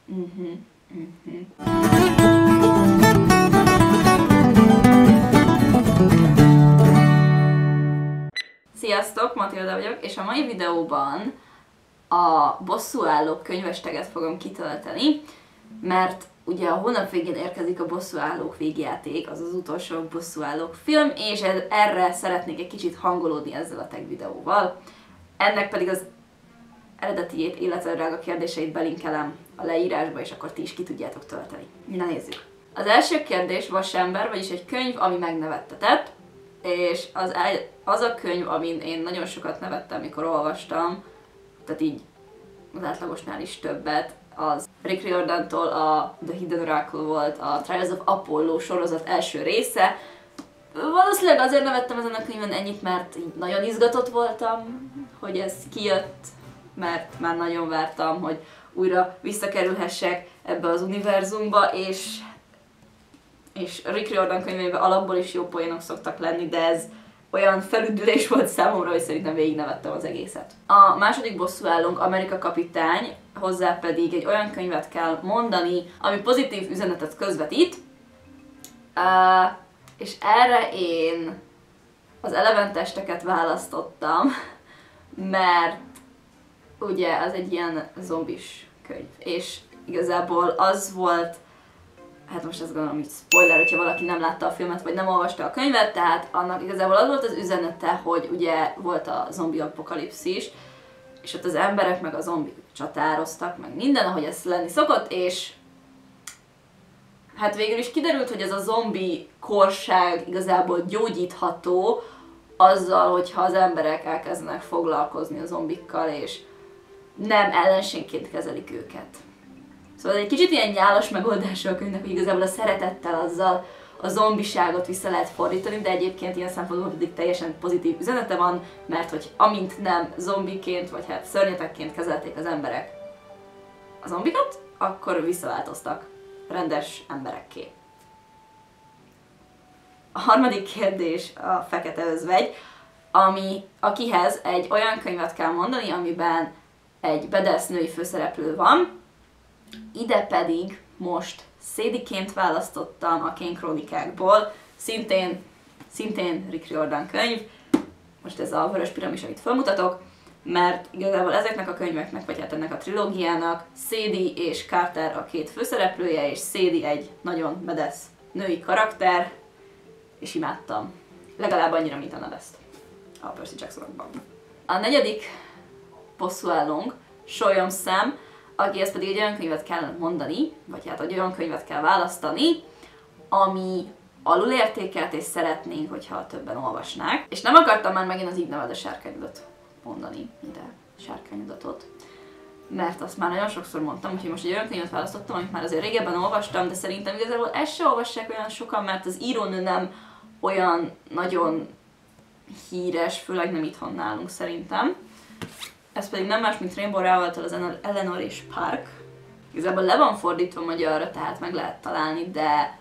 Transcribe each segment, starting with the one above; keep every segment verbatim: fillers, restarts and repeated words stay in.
Uh-huh. Uh-huh. Sziasztok, Matilda vagyok, és a mai videóban a bosszúállók könyvesteget fogom kitölteni, mert ugye a hónap végén érkezik a bosszúállók végjáték, az az utolsó bosszúállók film, és erre szeretnék egy kicsit hangolódni ezzel a tag videóval. Ennek pedig az eredetiét, illetve drága kérdéseit belinkelem a leírásba, és akkor ti is ki tudjátok tölteni. Na nézzük! Az első kérdés Vasember, vagyis egy könyv, ami megnevettetett, és az, az a könyv, amin én nagyon sokat nevettem, mikor olvastam, tehát így az átlagosnál is többet, az Rick Riordantól a The Hidden Oracle volt, a Trials of Apollo sorozat első része. Valószínűleg azért nevettem ezen a könyvön ennyit, mert így nagyon izgatott voltam, hogy ez kijött, mert már nagyon vártam, hogy újra visszakerülhessek ebbe az univerzumba, és, és Rick Riordan könyvében alapból is jó poénok szoktak lenni, de ez olyan felüdülés volt számomra, hogy szerintem végignevettem az egészet. A második bosszúállónk Amerika kapitány, hozzá pedig egy olyan könyvet kell mondani, ami pozitív üzenetet közvetít, uh, és erre én az Eleventesteket választottam, mert ugye az egy ilyen zombis könyv, és igazából az volt, hát most azt gondolom, hogy spoiler, hogyha valaki nem látta a filmet, vagy nem olvasta a könyvet, tehát annak igazából az volt az üzenete, hogy ugye volt a zombi apokalipszis, és ott az emberek meg a zombik csatároztak, meg minden, ahogy ez lenni szokott, és hát végül is kiderült, hogy ez a zombi korság igazából gyógyítható azzal, hogyha az emberek elkezdenek foglalkozni a zombikkal, és nem ellenségként kezelik őket. Szóval egy kicsit ilyen nyálas megoldása a könyvnek, hogy igazából a szeretettel azzal a zombiságot vissza lehet fordítani, de egyébként ilyen szempontból pedig teljesen pozitív üzenete van, mert hogy amint nem zombiként, vagy hát szörnyetekként kezelték az emberek a zombikat, akkor visszaváltoztak rendes emberekké. A harmadik kérdés a Fekete Özvegy, ami, akihez egy olyan könyvet kell mondani, amiben egy badass női főszereplő van, ide pedig most Sadie-ként választottam a Kane Krónikákból, szintén, szintén Rick Riordan könyv, most ez a Vörös Piramis, amit felmutatok, mert igazából ezeknek a könyveknek, vagy hát ennek a trilógiának Sadie és Carter a két főszereplője, és Sadie egy nagyon badass női karakter, és imádtam. Legalább annyira, mint a Nevest a Percy Jacksonokban. A negyedik bosszúállónk Solyom Sam, akihez pedig egy olyan könyvet kell mondani, vagy hát egy olyan könyvet kell választani, ami alulértékelt, és szeretnénk, hogyha többen olvasnák. És nem akartam már megint az Így neved a sárkányudat mondani, ide sárkányudatot, mert azt már nagyon sokszor mondtam, úgyhogy most egy olyan könyvet választottam, amit már azért régebben olvastam, de szerintem igazából ezt se olvassák olyan sokan, mert az írónő nem olyan nagyon híres, főleg nem itthon nálunk szerintem. Ez pedig nem más, mint Rainbow Rowell-től az Eleanor és Park. Igazából le van fordítva magyarra, tehát meg lehet találni, de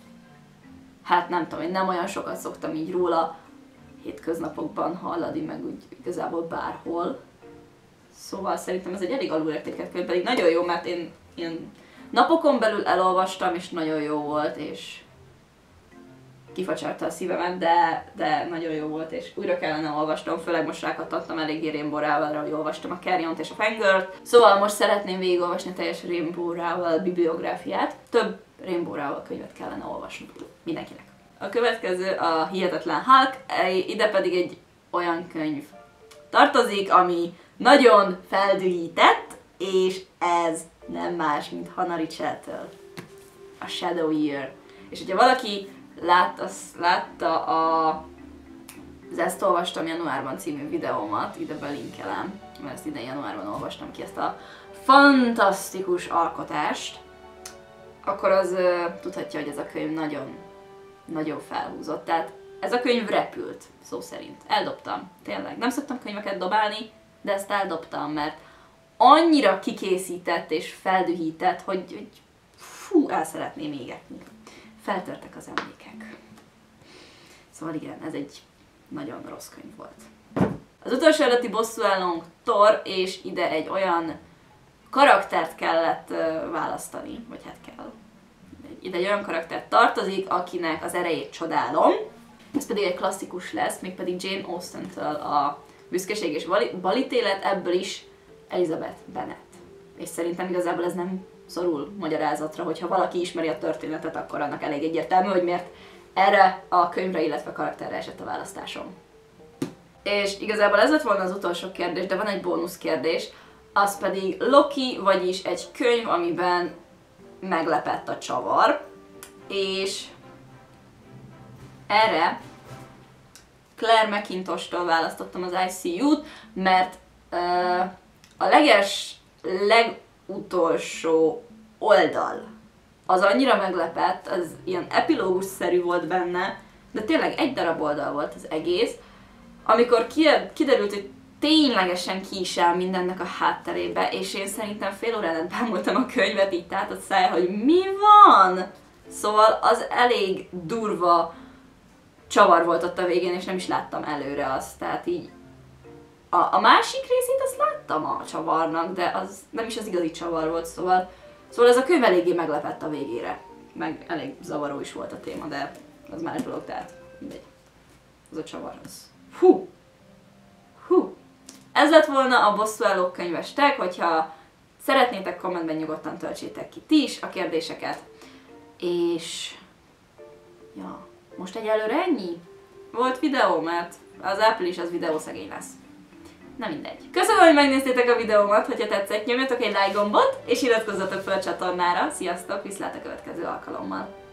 hát nem tudom, én nem olyan sokat szoktam így róla hétköznapokban hallani, meg úgy igazából bárhol. Szóval szerintem ez egy elég alulértékelt könyv, pedig nagyon jó, mert én ilyen napokon belül elolvastam, és nagyon jó volt, és kifacsarta a szívemet, de, de nagyon jó volt, és újra kellene olvastam, főleg most rákattattam eléggé Rainbow Rowell-ra, hogy olvastam a Carrion-t és a Fangirl-t. Szóval most szeretném végigolvasni a teljes Rainbow Rowell bibliográfiát. Több Rainbow Rowell könyvet kellene olvasni mindenkinek. A következő a Hihetetlen Hulk, ide pedig egy olyan könyv tartozik, ami nagyon feldühített, és ez nem más, mint Hannah Richel-től a Shadow Year. És hogyha valaki Lát, azt látta a, az Ezt olvastam januárban című videómat, ide belinkelem, mert ezt idén januárban olvastam ki, ezt a fantasztikus alkotást, akkor az uh, tudhatja, hogy ez a könyv nagyon, nagyon felhúzott. Tehát ez a könyv repült, szó szerint. Eldobtam, tényleg. Nem szoktam könyveket dobálni, de ezt eldobtam, mert annyira kikészített és feldühített, hogy, hogy fú, el szeretném égetni. Feltörtek az emlékek. Szóval igen, ez egy nagyon rossz könyv volt. Az utolsó előtti bosszúállónk Thor, és ide egy olyan karaktert kellett választani, vagy hát kell. Ide egy olyan karaktert tartozik, akinek az erejét csodálom. Ez pedig egy klasszikus lesz, mégpedig Jane Austen-től a Büszkeség és balítélet, ebből is Elizabeth Bennet. És szerintem igazából ez nem szorul magyarázatra, hogyha valaki ismeri a történetet, akkor annak elég egyértelmű, hogy miért erre a könyvre, illetve karakterre esett a választásom. És igazából ez lett volna az utolsó kérdés, de van egy bónusz kérdés, az pedig Loki, vagyis egy könyv, amiben meglepett a csavar, és erre Claire McIntosh-tól választottam az I C U-t, mert uh, a leges, legutolsó oldal az annyira meglepett, az ilyen epilógus-szerű volt benne, de tényleg egy darab oldal volt az egész, amikor kiderült, hogy ténylegesen ki is áll mindennek a hátterébe, és én szerintem fél órán át bámultam a könyvet így tátott szája, hogy mi van? Szóval az elég durva csavar volt ott a végén, és nem is láttam előre azt, tehát így a, a másik részét azt láttam a csavarnak, de az nem is az igazi csavar volt, szóval, szóval ez a könyv eléggé meglepett a végére, meg elég zavaró is volt a téma, de az más dolog, tehát mindegy. Az a csavar az. Hú! Hú! Ez lett volna a Bosszúállók könyves tag, hogyha szeretnétek, kommentben nyugodtan töltsétek ki ti is a kérdéseket. És... ja, most egyelőre ennyi? Volt videó, mert az április az videószegény lesz. Na mindegy. Köszönöm, hogy megnéztétek a videómat, hogyha tetszett, nyomjatok egy like gombot, és iratkozzatok fel a csatornára. Sziasztok, viszlát a következő alkalommal!